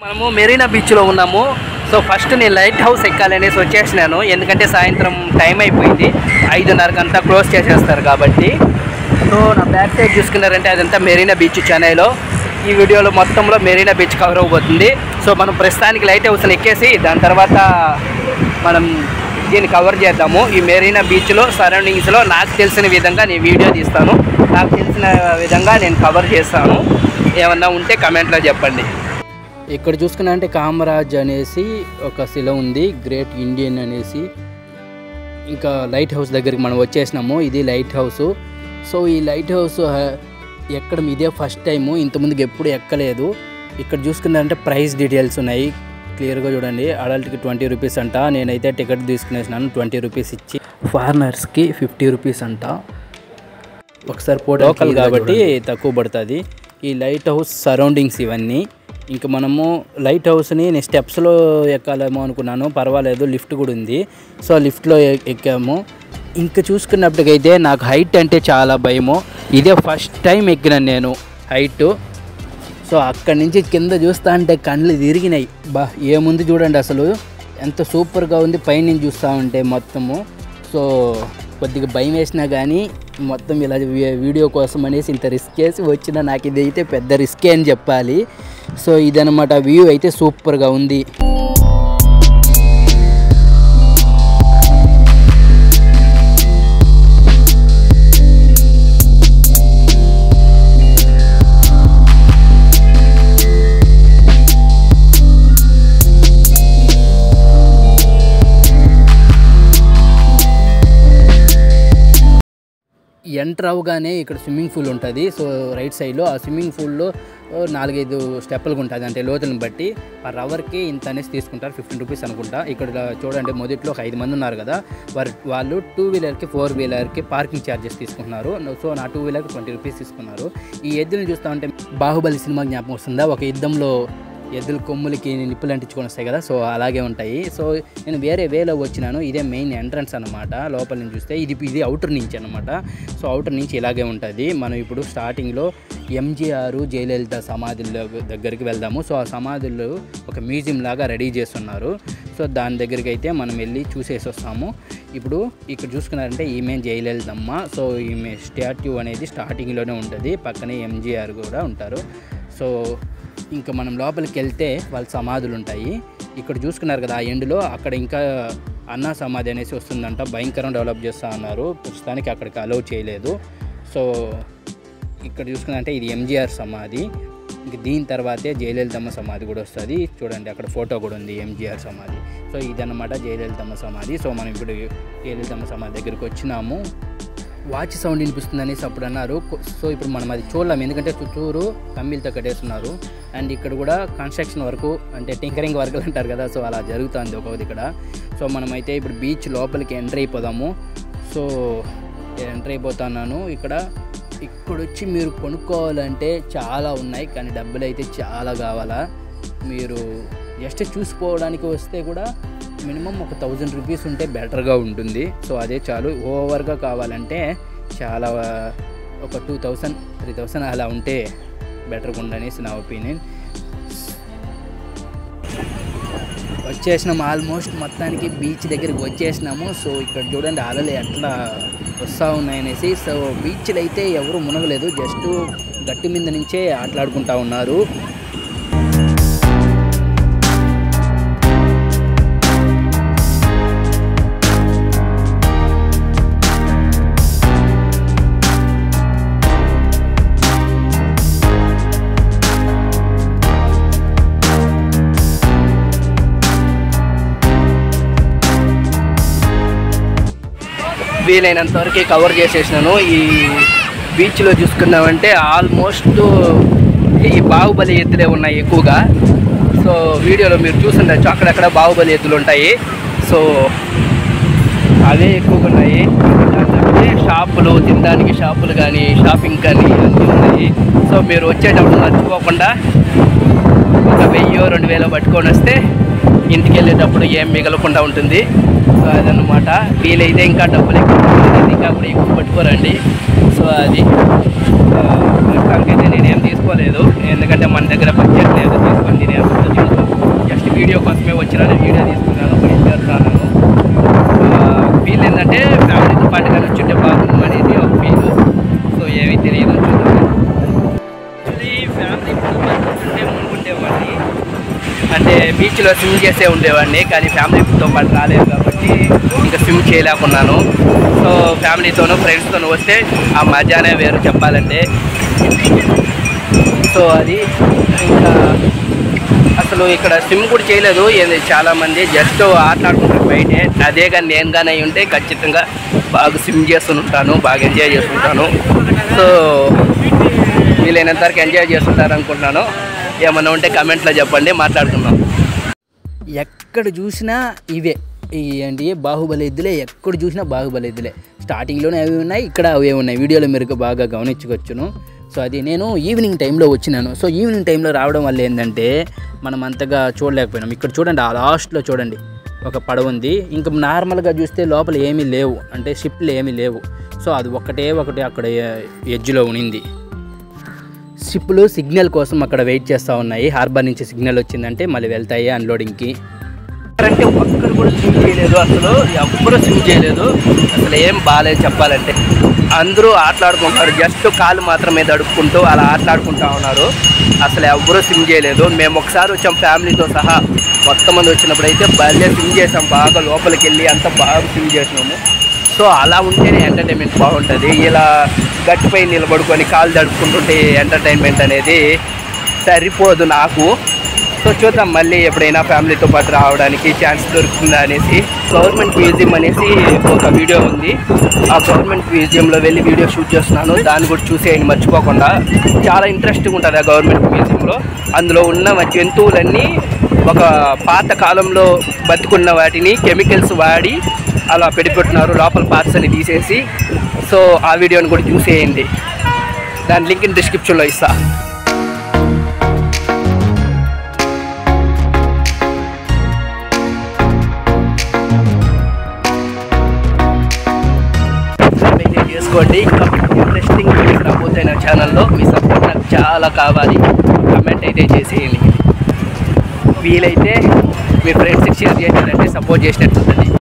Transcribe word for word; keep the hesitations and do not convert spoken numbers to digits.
మనము మెరీనా బీచ్లో ఉన్నాము. సో ఫస్ట్ నేను లైట్ హౌస్ ఎక్కాలనేసి వచ్చేసినాను, ఎందుకంటే సాయంత్రం టైం అయిపోయింది, ఐదున్నరకు అంతా క్లోజ్ చేసేస్తారు కాబట్టి. సో నా బ్యాక్ సైడ్ చూసుకున్నారంటే అదంతా మెరీనా బీచ్ చెన్నైలో. ఈ వీడియోలో మొత్తంలో మెరీనా బీచ్ కవర్ అవబోతుంది. సో మనం ప్రస్తుతానికి లైట్ హౌస్ని ఎక్కేసి దాని తర్వాత మనం దీన్ని కవర్ చేద్దాము. ఈ మెరీనా బీచ్లో సరౌండింగ్స్లో నాకు తెలిసిన విధంగా నేను వీడియో తీస్తాను, నాకు తెలిసిన విధంగా నేను కవర్ చేస్తాను. ఏమన్నా ఉంటే కమెంట్లో చెప్పండి. ఇక్కడ చూసుకున్నా అంటే కామరాజ్ అనేసి ఒక శిల ఉంది, గ్రేట్ ఇండియన్ అనేసి. ఇంకా లైట్ హౌస్ దగ్గరికి మనం వచ్చేసినాము, ఇది లైట్ హౌస్. సో ఈ లైట్ హౌస్ ఎక్కడం ఇదే ఫస్ట్ టైము, ఇంతకుముందుకు ఎప్పుడు ఎక్కలేదు. ఇక్కడ చూసుకున్నారంటే ప్రైస్ డీటెయిల్స్ ఉన్నాయి, క్లియర్గా చూడండి. అడల్ట్కి ట్వంటీ రూపీస్ అంట, నేనైతే టికెట్ తీసుకునేసినాను ట్వంటీ రూపీస్ ఇచ్చి. ఫారినర్స్కి ఫిఫ్టీ రూపీస్ అంట. ఒకసారి లోకల్ కాబట్టి తక్కువ పడుతుంది. ఈ లైట్ హౌస్ సరౌండింగ్స్ ఇవన్నీ. ఇంకా మనము లైట్ హౌస్ని నేను స్టెప్స్లో ఎక్కాలేమో అనుకున్నాను, పర్వాలేదు లిఫ్ట్ కూడా ఉంది. సో లిఫ్ట్లో ఎక్కాము. ఇంకా చూసుకున్నప్పటికైతే నాకు హైట్ అంటే చాలా భయము, ఇదే ఫస్ట్ టైం ఎక్కినాను నేను హైట్. సో అక్కడి నుంచి కింద చూస్తా అంటే కళ్ళు తిరిగినాయి. బా ఏముంది చూడండి, అసలు ఎంత సూపర్గా ఉంది పైనుంచి చూస్తూ ఉంటే మొత్తము. సో కొద్దిగా భయం వేసినా కానీ మొత్తం ఇలా వీడియో కోసం అనేసి ఇంత రిస్క్ చేసి వచ్చిన, నాకు ఇది అయితే పెద్ద రిస్కే అని చెప్పాలి. సో ఇదనమాట, వ్యూ అయితే సూపర్గా ఉంది. ఎంటర్ అవగానే ఇక్కడ స్విమ్మింగ్ పూల్ ఉంటుంది. సో రైట్ సైడ్లో ఆ స్విమ్మింగ్ పూల్లో నాలుగైదు స్టెప్పులుగా ఉంటుంది, అంటే లోతులను బట్టి పర్ అవర్కి ఇంత అనేసి తీసుకుంటారు, ఫిఫ్టీన్ రూపీస్ అనుకుంటా. ఇక్కడ చూడండి మొదట్లో ఒక ఐదు మంది ఉన్నారు కదా, వారు వాళ్ళు టూ వీలర్కి ఫోర్ వీలర్కి పార్కింగ్ ఛార్జెస్ తీసుకుంటున్నారు. సో నా టూ వీలర్కి ట్వంటీ రూపీస్ తీసుకున్నారు. ఈ ఎద్దులను చూస్తూ ఉంటే బాహుబలి సినిమా జ్ఞాపకం వస్తుందా, ఒక యుద్ధంలో ఎద్దుల కొమ్ములకి నిప్పులు అంటించుకొని వస్తాయి కదా, సో అలాగే ఉంటాయి. సో నేను వేరే వేలో వచ్చినాను, ఇదే మెయిన్ ఎంట్రన్స్ అనమాట. లోపల నుంచి చూస్తే ఇది ఇది అవుటర్ నుంచి అనమాట. సో అవుటర్ నుంచి ఇలాగే ఉంటుంది. మనం ఇప్పుడు స్టార్టింగ్లో ఎంజీఆర్ జయలలిత సమాధుల దగ్గరికి వెళ్దాము. సో ఆ సమాధులు ఒక మ్యూజియం లాగా రెడీ చేస్తున్నారు. సో దాని దగ్గరికి అయితే మనం వెళ్ళి చూసేసి వస్తాము. ఇప్పుడు ఇక్కడ చూసుకున్నారంటే ఈమె జయలలితమ్మ. సో ఈమె స్టాట్యూ అనేది స్టార్టింగ్లోనే ఉంటుంది, పక్కనే ఎంజీఆర్ కూడా ఉంటారు. సో ఇంకా మనం లోపలికి వెళ్తే వాళ్ళ సమాధులు ఉంటాయి. ఇక్కడ చూసుకున్నారు కదా ఆ ఎండ్లో, అక్కడ ఇంకా అన్నా సమాధి అనేసి వస్తుందంట, భయంకరం డెవలప్ చేస్తూ ఉన్నారు, ప్రస్తుతానికి అక్కడికి అలౌ చేయలేదు. సో ఇక్కడ చూసుకున్నారంటే ఇది ఎంజీఆర్ సమాధి. ఇంక దీని తర్వాతే జయలలితమ్మ సమాధి కూడా వస్తుంది. చూడండి అక్కడ ఫోటో కూడా ఉంది ఎంజీఆర్ సమాధి. సో ఇదన్నమాట జయలలితమ్మ సమాధి. సో మనం ఇప్పుడు జయలలితమ్మ సమాధి దగ్గరికి వచ్చినాము. వాచ్ సౌండ్ వినిపిస్తుంది అనేసి అప్పుడు అన్నారు. సో ఇప్పుడు మనం అది చూడలేము, ఎందుకంటే చుట్టూరు కమ్మీలతో కట్టేస్తున్నారు. అండ్ ఇక్కడ కూడా కన్స్ట్రక్షన్ వర్క్, అంటే టింకరింగ్ వర్క్లు అంటారు కదా, సో అలా జరుగుతుంది ఒకటి ఇక్కడ. సో మనమైతే ఇప్పుడు బీచ్ లోపలికి ఎంటర్ అయిపోదాము. సో ఎంటర్ అయిపోతున్నాను. ఇక్కడ ఇక్కడ వచ్చి మీరు కొనుక్కోవాలంటే చాలా ఉన్నాయి, కానీ డబ్బులు అయితే చాలా కావాలా. మీరు జస్ట్ చూసుకోవడానికి వస్తే కూడా మినిమం ఒక థౌజండ్ రూపీస్ ఉంటే బెటర్గా ఉంటుంది. సో అదే చాలు. ఓవర్గా కావాలంటే చాలా ఒక టూ థౌజండ్ త్రీ థౌజండ్ అలా ఉంటే బెటర్గా ఉండనేసి నా ఒపీనియన్. వచ్చేసినాము, ఆల్మోస్ట్ మొత్తానికి బీచ్ దగ్గరికి వచ్చేసినాము. సో ఇక్కడ చూడండి అలలు ఎట్లా వస్తూ ఉన్నాయనేసి. సో బీచ్లో అయితే ఎవరు మునగలేదు, జస్ట్ గట్టి మీద నుంచే ఆటలాడుకుంటూ ఉన్నారు. వీలైనంత వరకు కవర్ చేసేసినాను. ఈ బీచ్లో చూసుకున్నామంటే ఆల్మోస్ట్ ఈ బాహుబలి ఎద్దులే ఉన్నాయి ఎక్కువగా. సో వీడియోలో మీరు చూస్తుండొచ్చు, అక్కడక్కడ బాహుబలి ఎద్దులు ఉంటాయి. సో అవే ఎక్కువగా ఉన్నాయి. దాంట్లో షాపులు, తినడానికి షాపులు కానీ షాపింగ్ కానీ అన్నీ ఉన్నాయి. సో మీరు వచ్చేటప్పుడు మర్చిపోకుండా ఒక వెయ్యో రెండు వేలో పట్టుకొని వస్తే ఇంటికి వెళ్ళేటప్పుడు ఏం మిగలకుండా ఉంటుంది. సో అదన్నమాట. వీలైతే ఇంకా డబ్బులు ఎక్కువ ఇంకా అప్పుడు ఎక్కువ పట్టుకోరండి. సో అది ప్రస్తుతానికైతే నేనేం తీసుకోలేదు, ఎందుకంటే మన దగ్గర బడ్జెట్ లేదు తీసుకొని తినేది. జస్ట్ వీడియో కోసమే వచ్చినాను, వీడియో తీసుకున్నాను, బయలుదేరుతాను. ఫీల్ ఏంటంటే ఫ్యామిలీతో పాటు కానీ వచ్చుంటే బాగుంది అనేది ఒక ఫీల్. సో ఏమీ తెలియదు చూద్దాం. యాక్చువల్లీ ఫ్యామిలీ ఉంటే ఉండేవాడిని, అంటే బీచ్లో స్విమ్ చేసే ఉండేవాడిని, కానీ ఫ్యామిలీతో పాటు రాలేదు కాబట్టి ఇంకా స్విమ్ చేయలేకున్నాను. సో ఫ్యామిలీతోనూ ఫ్రెండ్స్తోనూ వస్తే ఆ మజానే వేరు చెప్పాలంటే. సో అది ఇంకా అసలు ఇక్కడ స్విమ్ కూడా చేయలేదు ఏంది, చాలామంది జస్ట్ ఆటలాడుకుంటారు బయటే. అదే కానీ నేను కానీ అయి ఉంటే ఖచ్చితంగా బాగా స్విమ్ చేస్తుంటాను, బాగా ఎంజాయ్ చేస్తుంటాను. సో వీలైనంత వరకు ఎంజాయ్ చేస్తుంటారు అనుకుంటున్నాను. ఏమన్నా ఉంటే కమెంట్లో చెప్పండి, మాట్లాడుకుందాం. ఎక్కడ చూసినా ఇవే ఈ ఏంటి బాహుబలి ఎద్దులే, ఎక్కడ చూసినా బాహుబలి ఎద్దులే. స్టార్టింగ్లోనే అవి ఉన్నాయి, ఇక్కడ అవే ఉన్నాయి. వీడియోలో మీరు బాగా గమనించుకొచ్చును. సో అది నేను ఈవినింగ్ టైంలో వచ్చినాను. సో ఈవినింగ్ టైంలో రావడం వల్ల ఏంటంటే మనం అంతగా చూడలేకపోయినాం. ఇక్కడ చూడండి, ఆ లాస్ట్లో చూడండి ఒక పడవ ఉంది. ఇంకా నార్మల్గా చూస్తే లోపల ఏమీ లేవు, అంటే షిప్లు ఏమీ లేవు. సో అది ఒకటే ఒకటి అక్కడ ఎడ్జ్లో ఉనింది. షిప్లు సిగ్నల్ కోసం అక్కడ వెయిట్ చేస్తూ ఉన్నాయి. హార్బర్ నుంచి సిగ్నల్ వచ్చిందంటే మళ్ళీ వెళ్తాయి అన్లోడింగ్కి. అంటే ఒక్కరు కూడా స్విమ్ చేయలేదు, అసలు ఎవ్వరూ స్విమ్ చేయలేదు. అసలు ఏం బాగాలేదు చెప్పాలంటే. అందరూ ఆటలాడుకుంటారు, జస్ట్ కాలు మాత్రమే తడుపుకుంటూ అలా ఆటలాడుకుంటూ ఉన్నారు. అసలు ఎవ్వరూ స్విమ్ చేయలేదు. మేము ఒకసారి వచ్చాం ఫ్యామిలీతో సహా, మొత్తం మంది వచ్చినప్పుడు అయితే భలే స్విమ్ చేసాం, బాగా లోపలికి వెళ్ళి అంతా బాగా స్విమ్ చేసినాము. సో అలా ఉంటేనే ఎంటర్టైన్మెంట్ బాగుంటుంది. ఇలా గట్టిపై నిలబడుకొని కాలు తడుపుకుంటుంటే ఎంటర్టైన్మెంట్ అనేది సరిపోదు నాకు. సో చూద్దాం మళ్ళీ ఎప్పుడైనా ఫ్యామిలీతో పాటు రావడానికి ఛాన్స్ దొరుకుతుందా అనేసి. గవర్నమెంట్ మ్యూజియం అనేసి ఒక వీడియో ఉంది, ఆ గవర్నమెంట్ మ్యూజియంలో వెళ్ళి వీడియో షూట్ చేస్తున్నాను, దాన్ని కూడా చూసేయండి మర్చిపోకుండా. చాలా ఇంట్రెస్టింగ్ ఉంటుంది ఆ గవర్నమెంట్ మ్యూజియంలో. అందులో ఉన్న జంతువులన్నీ ఒక పాత కాలంలో బతుకున్న వాటిని కెమికల్స్ వాడి అలా పెడిపెట్టున్నారు, లోపల పార్ట్స్ అని తీసేసి. సో ఆ వీడియోని కూడా చూసేయండి, దాని లింక్ డిస్క్రిప్షన్లో ఇస్తా. చేసుకోండి. ఇంకా ఇంట్రెస్టింగ్ వీడియోస్ రాబోతాయి నా ఛానల్లో. మీ సపోర్ట్ నాకు చాలా కావాలి, కమెంట్ అయితే చేసేయండి. వీలైతే మీ ఫ్రెండ్స్కి షేర్ చేసినట్టే సపోర్ట్ చేసినట్టు ఉంటుంది.